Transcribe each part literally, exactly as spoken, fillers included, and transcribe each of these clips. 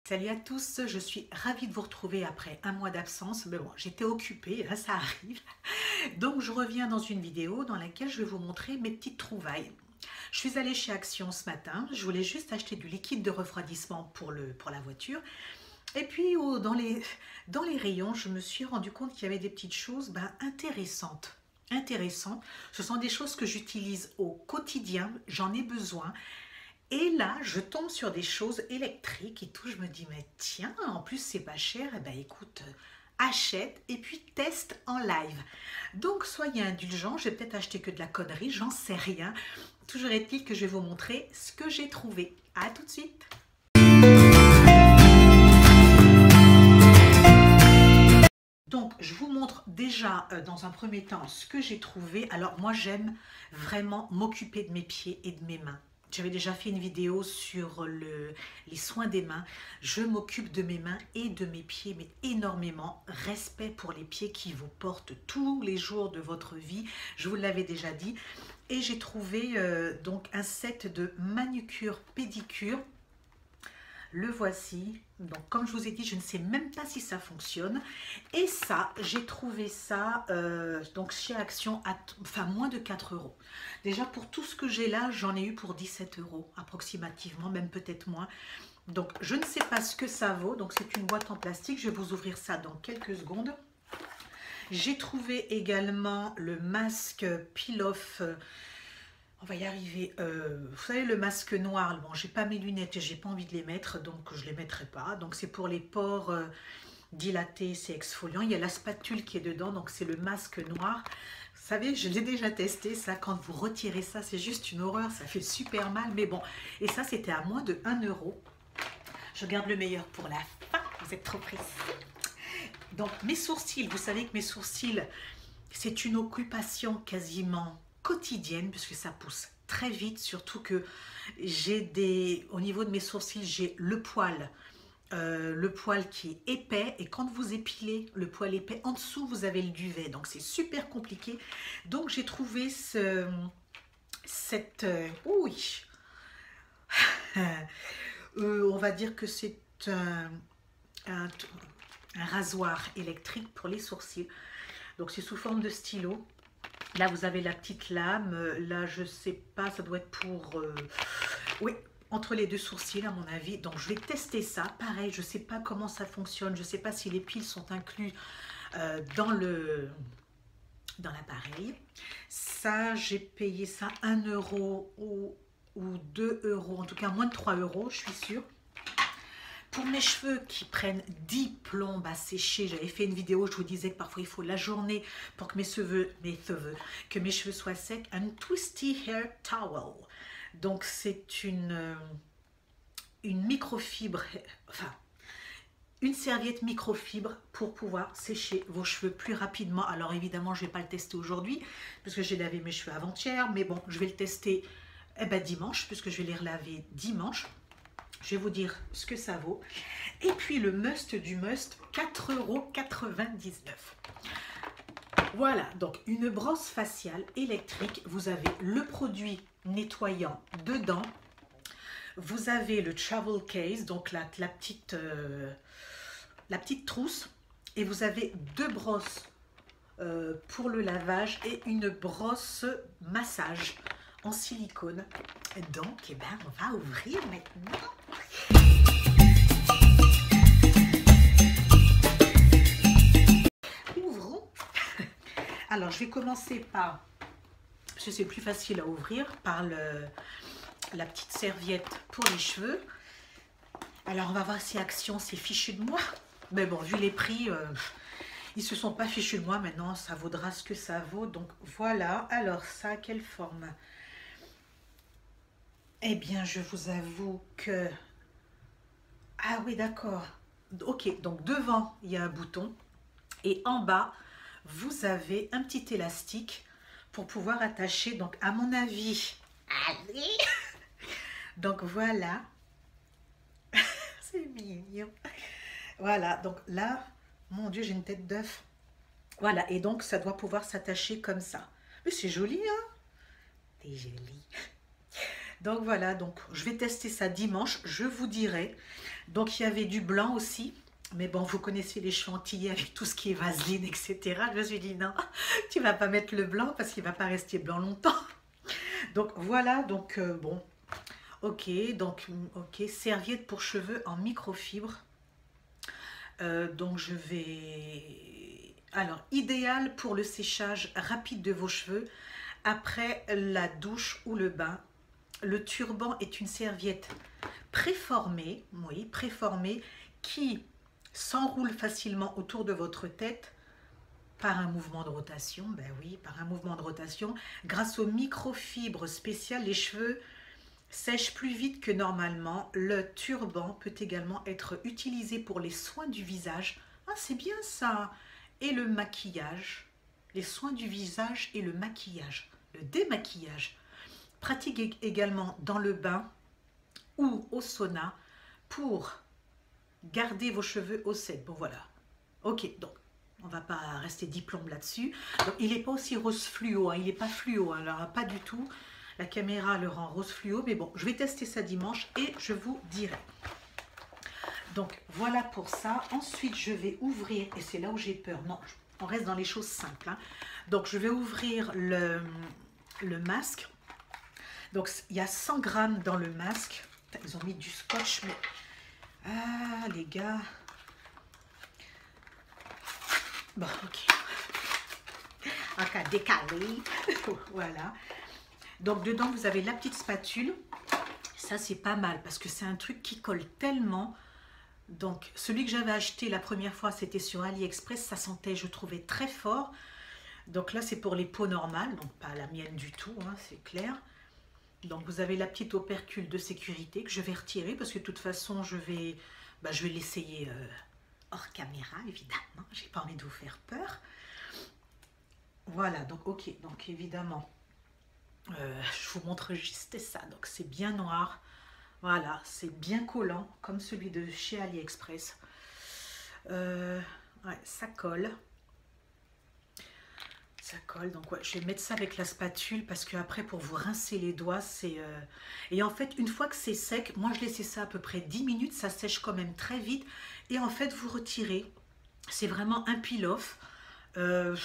Salut à tous, je suis ravie de vous retrouver après un mois d'absence, mais bon, j'étais occupée, là ça arrive. Donc je reviens dans une vidéo dans laquelle je vais vous montrer mes petites trouvailles. Je suis allée chez Action ce matin, je voulais juste acheter du liquide de refroidissement pour, le, pour la voiture. Et puis oh, dans, les, dans les rayons, je me suis rendu compte qu'il y avait des petites choses ben, intéressantes. Intéressantes. Ce sont des choses que j'utilise au quotidien, j'en ai besoin. Et là, je tombe sur des choses électriques et tout. Je me dis, mais tiens, en plus, c'est pas cher. Eh bien, écoute, achète et puis teste en live. Donc, soyez indulgents. Je vais peut-être acheter que de la connerie, j'en sais rien. Toujours est-il que je vais vous montrer ce que j'ai trouvé. À tout de suite. Donc, je vous montre déjà euh, dans un premier temps ce que j'ai trouvé. Alors, moi, j'aime vraiment m'occuper de mes pieds et de mes mains. J'avais déjà fait une vidéo sur le, les soins des mains. Je m'occupe de mes mains et de mes pieds, mais énormément. Respect pour les pieds qui vous portent tous les jours de votre vie. Je vous l'avais déjà dit. Et j'ai trouvé euh, donc un set de manucure pédicure. Le voici. Donc comme je vous ai dit, je ne sais même pas si ça fonctionne. Et ça, j'ai trouvé ça euh, donc chez Action à enfin, moins de quatre euros. Déjà pour tout ce que j'ai là, j'en ai eu pour dix-sept euros approximativement, même peut-être moins. Donc je ne sais pas ce que ça vaut. Donc c'est une boîte en plastique. Je vais vous ouvrir ça dans quelques secondes. J'ai trouvé également le masque peel-off. On va y arriver. Euh, vous savez, le masque noir, bon, j'ai pas mes lunettes et j'ai pas envie de les mettre, donc je les mettrai pas. Donc c'est pour les pores euh, dilatés, c'est exfoliant. Il y a la spatule qui est dedans, donc c'est le masque noir. Vous savez, je l'ai déjà testé, ça, quand vous retirez ça, c'est juste une horreur, ça fait super mal, mais bon. Et ça, c'était à moins de un euro. Je garde le meilleur pour la fin, vous êtes trop précis. Donc mes sourcils, vous savez que mes sourcils, c'est une occupation quasiment quotidienne puisque ça pousse très vite, surtout que j'ai des au niveau de mes sourcils, j'ai le poil euh, le poil qui est épais, et quand vous épilez le poil épais, en dessous vous avez le duvet, donc c'est super compliqué. Donc j'ai trouvé ce cette euh, oui euh, on va dire que c'est un, un, un rasoir électrique pour les sourcils. Donc c'est sous forme de stylo. Là, vous avez la petite lame. Là, je sais pas, ça doit être pour... Euh, oui, entre les deux sourcils, à mon avis. Donc, je vais tester ça. Pareil, je sais pas comment ça fonctionne. Je sais pas si les piles sont inclus euh, dans le dans l'appareil. Ça, j'ai payé ça un euro ou, ou deux euros. En tout cas, moins de trois euros, je suis sûre. Pour mes cheveux qui prennent dix plombes à sécher, j'avais fait une vidéo, je vous disais que parfois il faut la journée pour que mes cheveux, mes cheveux, que mes cheveux soient secs. Un Twisty Hair Towel. Donc c'est une, une microfibre, enfin une serviette microfibre pour pouvoir sécher vos cheveux plus rapidement. Alors évidemment, je ne vais pas le tester aujourd'hui parce que j'ai lavé mes cheveux avant-hier, mais bon, je vais le tester eh ben, dimanche puisque je vais les relaver dimanche. Je vais vous dire ce que ça vaut. Et puis le must du must, quatre euros quatre-vingt-dix-neuf. Voilà, donc une brosse faciale électrique. Vous avez le produit nettoyant dedans. Vous avez le travel case, donc la, la, petite, euh, la petite trousse. Et vous avez deux brosses euh, pour le lavage et une brosse massage en silicone. Donc, eh ben, on va ouvrir maintenant. Ouvrons. Alors, je vais commencer par, parce que c'est plus facile à ouvrir, par le, la petite serviette pour les cheveux. Alors, on va voir si Action s'est fichu de moi. Mais bon, vu les prix, euh, ils se sont pas fichus de moi. Maintenant, ça vaudra ce que ça vaut. Donc, voilà. Alors, ça, quelle forme ? Eh bien, je vous avoue que... Ah oui, d'accord. Ok, donc devant, il y a un bouton. Et en bas, vous avez un petit élastique pour pouvoir attacher. Donc, à mon avis... Allez. Donc, voilà. C'est mignon. Voilà, donc là, mon Dieu, j'ai une tête d'œuf. Voilà, et donc, ça doit pouvoir s'attacher comme ça. Mais c'est joli, hein? C'est joli. Donc voilà, donc je vais tester ça dimanche, je vous dirai. Donc il y avait du blanc aussi. Mais bon, vous connaissez les chantilly avec tout ce qui est vaseline, et cetera. Je me suis dit non, tu vas pas mettre le blanc parce qu'il va pas rester blanc longtemps. Donc voilà, donc euh, bon, ok, donc ok, serviette pour cheveux en microfibre. Euh, donc je vais, alors idéal pour le séchage rapide de vos cheveux après la douche ou le bain. Le turban est une serviette préformée, oui, préformée, qui s'enroule facilement autour de votre tête par un mouvement de rotation. Ben oui, par un mouvement de rotation. Grâce aux microfibres spéciales, les cheveux sèchent plus vite que normalement. Le turban peut également être utilisé pour les soins du visage. Ah, c'est bien ça. Et le maquillage. Les soins du visage et le maquillage. Le démaquillage. Pratique également dans le bain ou au sauna pour garder vos cheveux au sec. Bon voilà. Ok, donc on va pas rester diplôme là-dessus. Il n'est pas aussi rose fluo, hein, il n'est pas fluo, hein, alors pas du tout. La caméra le rend rose fluo, mais bon, je vais tester ça dimanche et je vous dirai. Donc voilà pour ça. Ensuite, je vais ouvrir, et c'est là où j'ai peur. Non, on reste dans les choses simples. Hein. Donc je vais ouvrir le, le masque. Donc il y a cent grammes dans le masque. Ils ont mis du scotch, mais... Ah, les gars. Bon, ok. Ok, décalé. Voilà. Donc, dedans, vous avez la petite spatule. Ça, c'est pas mal parce que c'est un truc qui colle tellement. Donc, celui que j'avais acheté la première fois, c'était sur AliExpress. Ça sentait, je trouvais, très fort. Donc là, c'est pour les peaux normales. Donc, pas la mienne du tout, hein, c'est clair. Donc, vous avez la petite opercule de sécurité que je vais retirer parce que de toute façon, je vais, bah, je vais l'essayer euh, hors caméra, évidemment. J'ai pas envie de vous faire peur. Voilà, donc ok. Donc, évidemment, euh, je vous montre juste ça. Donc, c'est bien noir. Voilà, c'est bien collant, comme celui de chez AliExpress. Euh, ouais, ça colle. Ça colle, donc ouais, je vais mettre ça avec la spatule parce que après pour vous rincer les doigts, c'est... Euh... Et en fait, une fois que c'est sec, moi je laissais ça à peu près dix minutes, ça sèche quand même très vite. Et en fait, vous retirez. C'est vraiment un peel-off. Euh...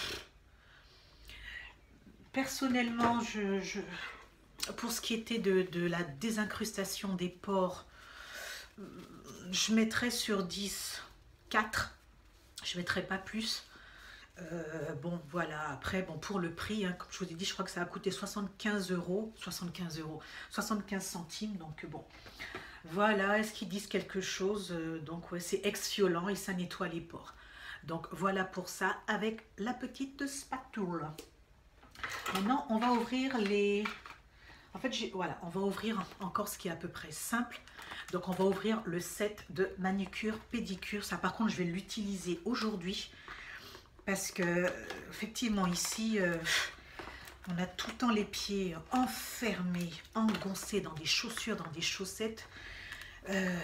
Personnellement, je, je... pour ce qui était de, de la désincrustation des pores, je mettrais sur dix, quatre. Je ne mettrais pas plus. Euh, bon voilà, après bon pour le prix, hein, comme je vous ai dit, je crois que ça a coûté soixante-quinze euros, soixante-quinze euros, soixante-quinze centimes, donc bon voilà. Est-ce qu'ils disent quelque chose? euh, Donc ouais, c'est exfoliant et ça nettoie les pores. Donc voilà pour ça avec la petite spatule. Maintenant on va ouvrir les, en fait j'ai, voilà, on va ouvrir encore ce qui est à peu près simple. Donc on va ouvrir le set de manucure pédicure. Ça par contre je vais l'utiliser aujourd'hui. Parce que, effectivement, ici, euh, on a tout le temps les pieds enfermés, engoncés dans des chaussures, dans des chaussettes. Euh,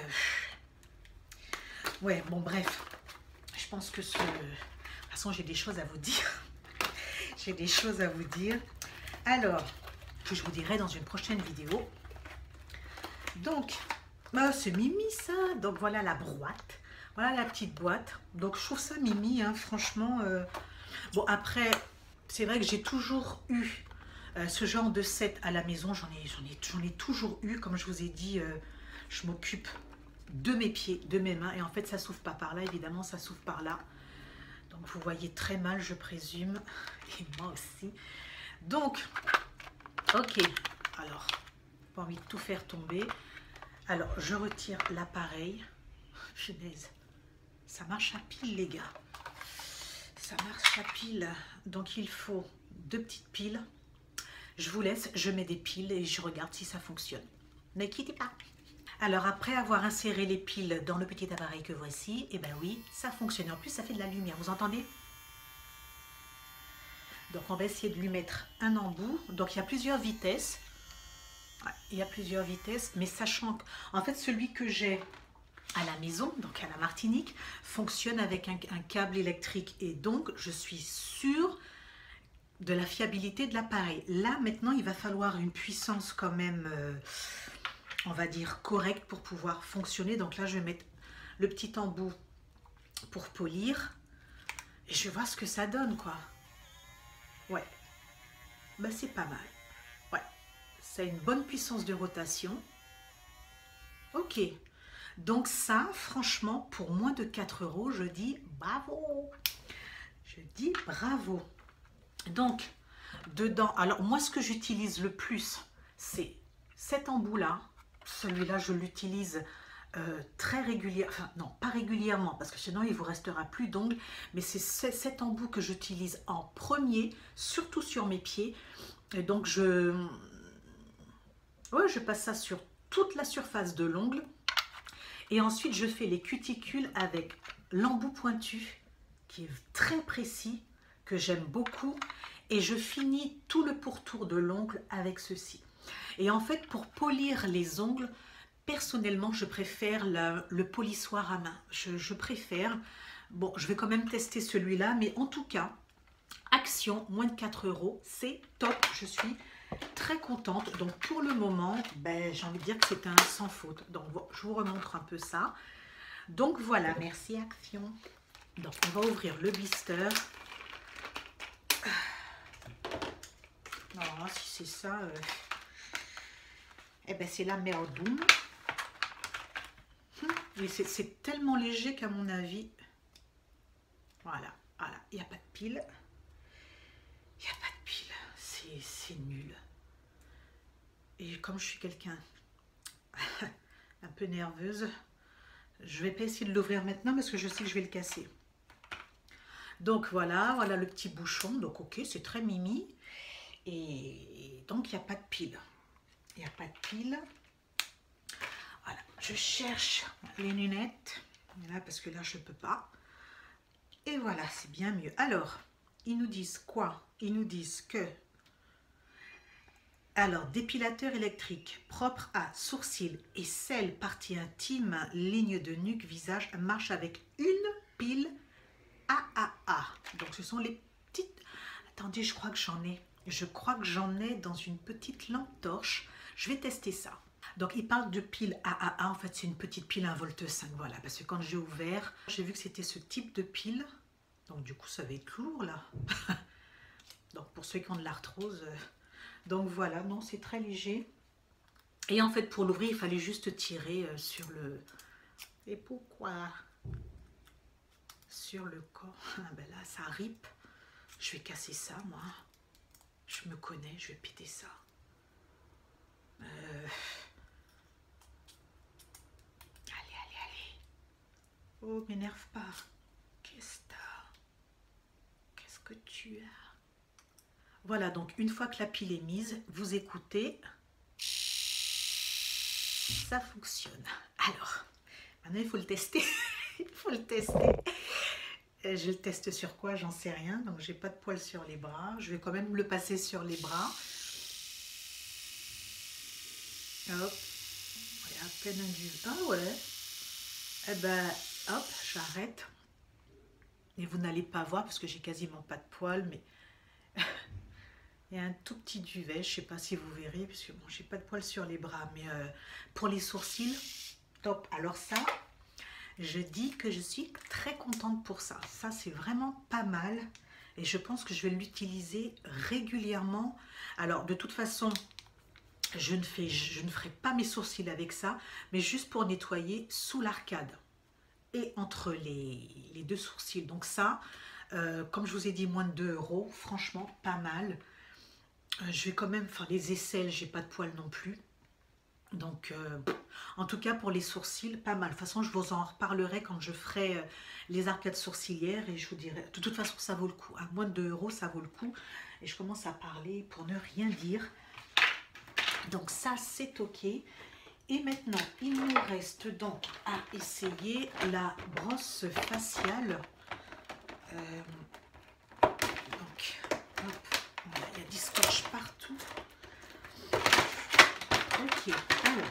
ouais, bon, bref. Je pense que ce... De toute façon, j'ai des choses à vous dire. J'ai des choses à vous dire. Alors, que je vous dirai dans une prochaine vidéo. Donc, bah, c'est Mimi, ça. Donc, voilà la boîte. Voilà la petite boîte. Donc, je trouve ça mimi, hein, franchement. Euh... Bon, après, c'est vrai que j'ai toujours eu euh, ce genre de set à la maison. J'en ai, j'en ai, j'en ai toujours eu. Comme je vous ai dit, euh, je m'occupe de mes pieds, de mes mains. Et en fait, ça s'ouvre pas par là. Évidemment, ça s'ouvre par là. Donc, vous voyez très mal, je présume. Et moi aussi. Donc, ok. Alors, pas envie de tout faire tomber. Alors, je retire l'appareil. Punaise. Ça marche à pile, les gars. Ça marche à pile. Donc, il faut deux petites piles. Je vous laisse, je mets des piles et je regarde si ça fonctionne. Ne quittez pas. Alors, après avoir inséré les piles dans le petit appareil que voici, eh bien oui, ça fonctionne. En plus, ça fait de la lumière. Vous entendez? Donc, on va essayer de lui mettre un embout. Donc, il y a plusieurs vitesses. Ouais, il y a plusieurs vitesses. Mais sachant qu'en fait, celui que j'ai à la maison, donc à la Martinique, fonctionne avec un, un câble électrique. Et donc, je suis sûre de la fiabilité de l'appareil. Là, maintenant, il va falloir une puissance quand même, euh, on va dire, correcte pour pouvoir fonctionner. Donc là, je vais mettre le petit embout pour polir. Et je vais voir ce que ça donne, quoi. Ouais. Ben, c'est pas mal. Ouais. Ça a une bonne puissance de rotation. Ok. Donc ça, franchement, pour moins de quatre euros, je dis bravo. Je dis bravo. Donc, dedans, alors moi, ce que j'utilise le plus, c'est cet embout-là. Celui-là, je l'utilise euh, très régulièrement. Enfin, non, pas régulièrement, parce que sinon, il vous restera plus d'ongles. Mais c'est cet embout que j'utilise en premier, surtout sur mes pieds. Et donc, je... Ouais, je passe ça sur toute la surface de l'ongle. Et ensuite, je fais les cuticules avec l'embout pointu, qui est très précis, que j'aime beaucoup. Et je finis tout le pourtour de l'ongle avec ceci. Et en fait, pour polir les ongles, personnellement, je préfère la, le polissoir à main. Je, je préfère. Bon, je vais quand même tester celui-là, mais en tout cas, Action, moins de quatre euros, c'est top. Je suis très contente. Donc, pour le moment, ben, j'ai envie de dire que c'est un sans faute. Donc, je vous remontre un peu ça. Donc, voilà. Merci, Action. Donc, on va ouvrir le blister. Alors, si c'est ça, euh... eh ben, c'est la merdoum. Hum, c'est tellement léger qu'à mon avis, voilà, voilà, il n'y a pas de pile. Il n'y a pas de pile. C'est nul. Et comme je suis quelqu'un un peu nerveuse, je vais pas essayer de l'ouvrir maintenant parce que je sais que je vais le casser. Donc voilà, voilà le petit bouchon. Donc ok, c'est très mimi. Et donc il n'y a pas de pile. Il n'y a pas de pile. Voilà, je cherche les lunettes. Là, parce que là, je ne peux pas. Et voilà, c'est bien mieux. Alors, ils nous disent quoi? Ils nous disent que... Alors, dépilateur électrique, propre à sourcils et cils, partie intime, ligne de nuque, visage, marche avec une pile A A A. Donc, ce sont les petites... Attendez, je crois que j'en ai. Je crois que j'en ai dans une petite lampe torche. Je vais tester ça. Donc, il parle de pile A A A. En fait, c'est une petite pile un volt cinq. Voilà, parce que quand j'ai ouvert, j'ai vu que c'était ce type de pile. Donc, du coup, ça va être lourd, là. Donc, pour ceux qui ont de l'arthrose... Donc voilà, non, c'est très léger. Et en fait, pour l'ouvrir, il fallait juste tirer euh, sur le... Et pourquoi? Sur le corps. Ah ben là, ça rip. Je vais casser ça, moi. Je me connais, je vais péter ça. Euh... Allez, allez, allez. Oh, m'énerve pas. Qu'est-ce que t'as? Qu'est-ce que tu as? Voilà, donc une fois que la pile est mise, vous écoutez, ça fonctionne. Alors, maintenant il faut le tester. Il faut le tester. Je le teste sur quoi? J'en sais rien. Donc j'ai pas de poils sur les bras. Je vais quand même le passer sur les bras. Hop. Il y a à peine un du... Ah ouais. Eh ben, hop, j'arrête. Et vous n'allez pas voir parce que j'ai quasiment pas de poils, mais... Il y a un tout petit duvet, je ne sais pas si vous verrez, parce que bon, j'ai pas de poils sur les bras, mais euh, pour les sourcils, top. Alors ça, je dis que je suis très contente pour ça. Ça, c'est vraiment pas mal. Et je pense que je vais l'utiliser régulièrement. Alors, de toute façon, je ne, fais, je ne ferai pas mes sourcils avec ça, mais juste pour nettoyer sous l'arcade et entre les, les deux sourcils. Donc ça, euh, comme je vous ai dit, moins de deux euros, franchement, pas mal. Je vais quand même faire les aisselles, j'ai pas de poils non plus. Donc, euh, en tout cas, pour les sourcils, pas mal. De toute façon, je vous en reparlerai quand je ferai euh, les arcades sourcilières et je vous dirai. De toute façon, ça vaut le coup. À moins de deux euros, ça vaut le coup. Et je commence à parler pour ne rien dire. Donc, ça, c'est OK. Et maintenant, il nous reste donc à essayer la brosse faciale. Euh, donc, hop. Il y a du scotch partout. Ok, alors.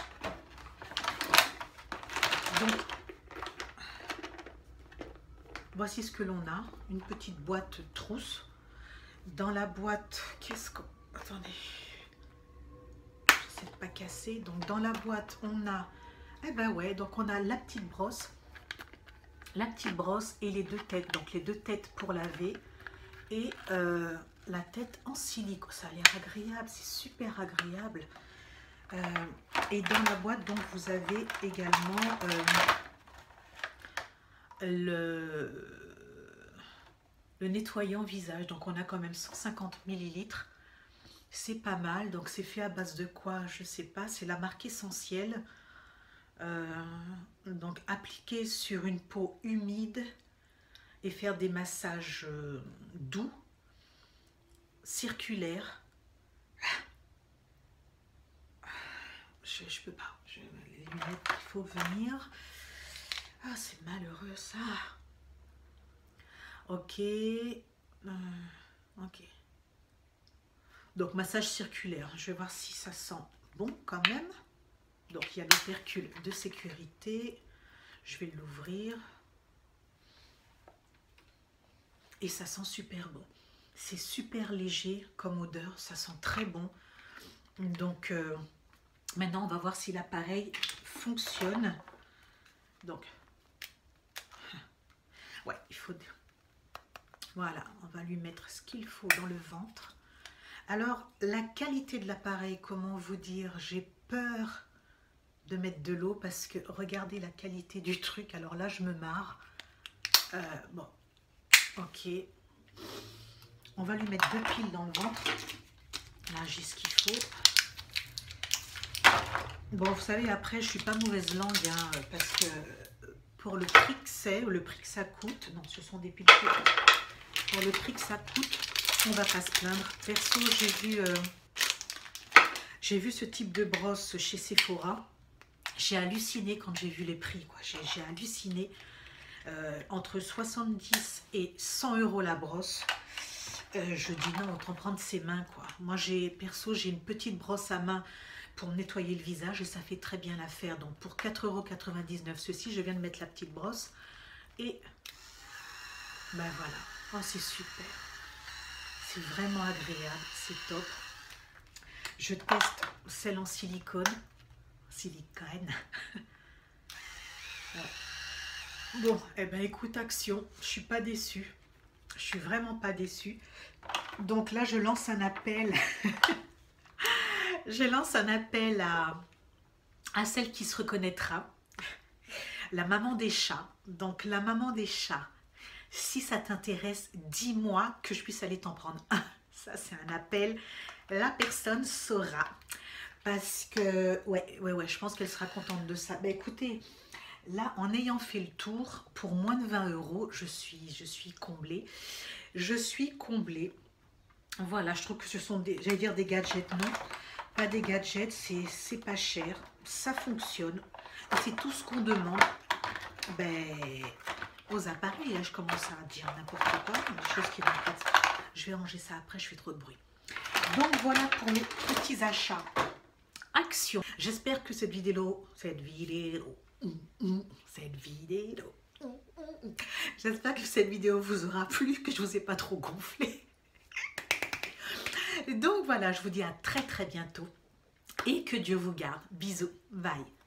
Donc, voici ce que l'on a. Une petite boîte trousse. Dans la boîte, qu'est-ce qu'on... Attendez. J'essaie de pas casser. Donc dans la boîte, on a... Eh ben ouais, donc on a la petite brosse. La petite brosse et les deux têtes. Donc les deux têtes pour laver. Et euh, la tête en silicone. Ça a l'air agréable. C'est super agréable. Euh, et dans la boîte, donc vous avez également euh, le, le nettoyant visage. Donc on a quand même cent cinquante millilitres. C'est pas mal. Donc c'est fait à base de quoi? Je sais pas. C'est la marque Essentielle. Euh, donc appliquer sur une peau humide et faire des massages euh, doux, circulaires. Je, je peux pas. Je, les lunettes, il faut venir. Ah, c'est malheureux ça. Ok. Euh, ok. Donc massage circulaire. Je vais voir si ça sent bon quand même. Donc il y a l'opercule de sécurité. Je vais l'ouvrir. Et ça sent super bon. C'est super léger comme odeur. Ça sent très bon. Donc euh, maintenant on va voir si l'appareil fonctionne. Donc ouais, il faut... Voilà, on va lui mettre ce qu'il faut dans le ventre. Alors la qualité de l'appareil, comment vous dire, j'ai peur de mettre de l'eau parce que regardez la qualité du truc. Alors là je me marre. Euh, bon, ok, on va lui mettre deux piles dans le ventre. Là j'ai ce qu'il faut. Bon, vous savez, après je suis pas mauvaise langue hein, parce que pour le prix que c'est, le prix que ça coûte, non ce sont des piles pour le prix que ça coûte, on va pas se plaindre. Perso, j'ai vu euh, j'ai vu ce type de brosse chez Sephora. J'ai halluciné quand j'ai vu les prix, quoi. J'ai halluciné. Euh, entre soixante-dix et cent euros la brosse. Euh, je dis non, autant prendre ses mains, quoi. Moi, j'ai perso, j'ai une petite brosse à main pour nettoyer le visage et ça fait très bien l'affaire. Donc, pour quatre euros quatre-vingt-dix-neuf, ceci, je viens de mettre la petite brosse. Et, ben voilà. Oh, c'est super. C'est vraiment agréable. C'est top. Je teste celle en silicone. Silicone. Ouais. Bon, eh ben écoute, action, je suis pas déçue. Je suis vraiment pas déçue. Donc là, je lance un appel. Je lance un appel à, à celle qui se reconnaîtra. La maman des chats. Donc la maman des chats, si ça t'intéresse, dis-moi que je puisse aller t'en prendre un. Ça, c'est un appel. La personne saura. Parce que, ouais, ouais, ouais, je pense qu'elle sera contente de ça. Ben écoutez, là, en ayant fait le tour, pour moins de vingt euros, je suis, je suis comblée. Je suis comblée. Voilà, je trouve que ce sont des, j'allais dire des gadgets, non, pas des gadgets, c'est pas cher, ça fonctionne. C'est tout ce qu'on demande. Ben, aux appareils, là, je commence à dire n'importe quoi, des choses qui vont pas. Je vais ranger ça après, je fais trop de bruit. Donc voilà pour les petits achats. Action. J'espère que cette vidéo, cette vidéo, cette vidéo, j'espère que cette vidéo vous aura plu, que je vous ai pas trop gonflé. Donc voilà, je vous dis à très très bientôt et que Dieu vous garde. Bisous, bye.